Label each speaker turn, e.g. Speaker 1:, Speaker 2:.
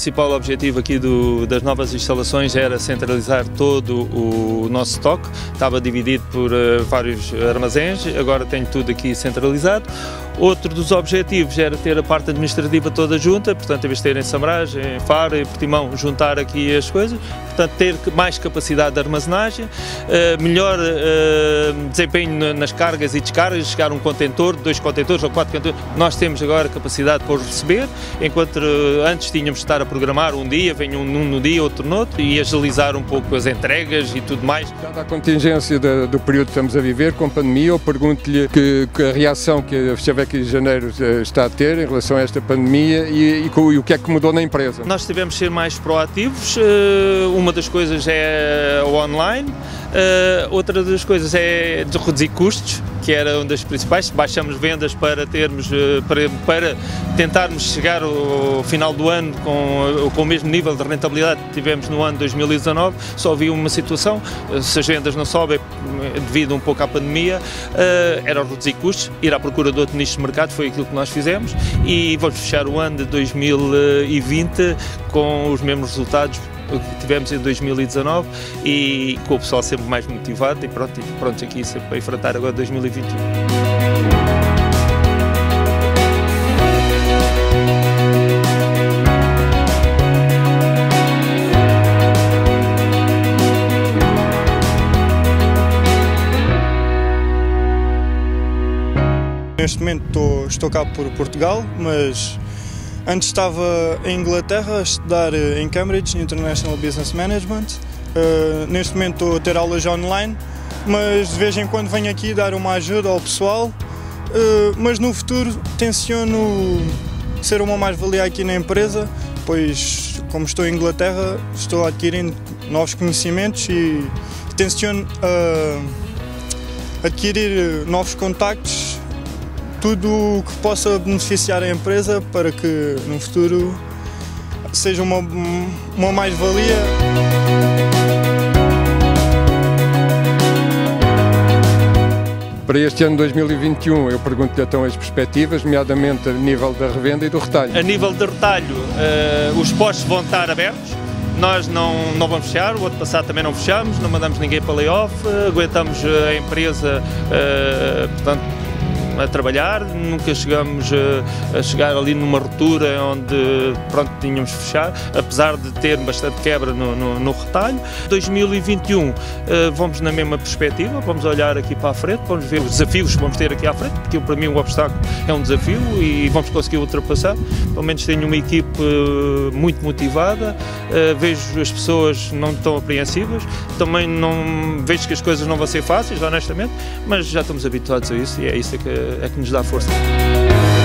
Speaker 1: principal objetivo aqui das novas instalações era centralizar todo o nosso estoque. Estava dividido por vários armazéns, agora tenho tudo aqui centralizado. Outro dos objetivos era ter a parte administrativa toda junta, portanto, em vez de ter em Samarais, em Faro e Portimão, juntar aqui as coisas, portanto, ter mais capacidade de armazenagem, melhor desempenho nas cargas e descargas, chegar um contentor, 2 contentores ou 4 contentores. Nós temos agora capacidade para os receber, enquanto antes tínhamos de estar a programar um dia, venha um no dia, outro no outro, e agilizar um pouco as entregas e tudo mais.
Speaker 2: Dada a contingência do período que estamos a viver, com pandemia, eu pergunto-lhe que a reação que a Fichaveca aqui de Janeiro está a ter em relação a esta pandemia e o que é que mudou na empresa?
Speaker 1: Nós tivemos de ser mais proativos, uma das coisas é o online, outra das coisas é de reduzir custos, que era uma das principais. Baixamos vendas para tentarmos chegar ao final do ano com o mesmo nível de rentabilidade que tivemos no ano 2019. Só havia uma situação: se as vendas não sobem devido um pouco à pandemia, era reduzir custos, ir à procura de outro nicho de mercado. Foi aquilo que nós fizemos e vamos fechar o ano de 2020 com os mesmos resultados que tivemos em 2019 e com o pessoal sempre mais motivado e pronto aqui sempre para enfrentar agora 2021.
Speaker 3: Neste momento estou cá por Portugal, mas antes estava em Inglaterra a estudar em Cambridge International Business Management. Neste momento estou a ter aulas online, mas de vez em quando venho aqui dar uma ajuda ao pessoal. Mas no futuro tenciono ser uma mais-valia aqui na empresa, pois como estou em Inglaterra estou adquirindo novos conhecimentos e tenciono adquirir novos contactos, tudo o que possa beneficiar a empresa para que no futuro seja uma mais-valia.
Speaker 2: Para este ano 2021, eu pergunto-lhe então as perspectivas, nomeadamente a nível da revenda e do retalho.
Speaker 1: A nível de retalho, os postos vão estar abertos. Nós não vamos fechar, o ano passado também não fechamos, não mandamos ninguém para layoff, aguentamos a empresa, portanto, a trabalhar, nunca chegamos a chegar ali numa ruptura onde pronto, tínhamos de fechar, apesar de ter bastante quebra no retalho. 2021 vamos na mesma perspectiva, vamos olhar aqui para a frente, vamos ver os desafios que vamos ter aqui à frente, porque para mim o obstáculo é um desafio e vamos conseguir ultrapassar. Pelo menos tenho uma equipe muito motivada, vejo as pessoas não tão apreensivas, também não vejo que as coisas não vão ser fáceis, honestamente, mas já estamos habituados a isso e é isso que nos dá força.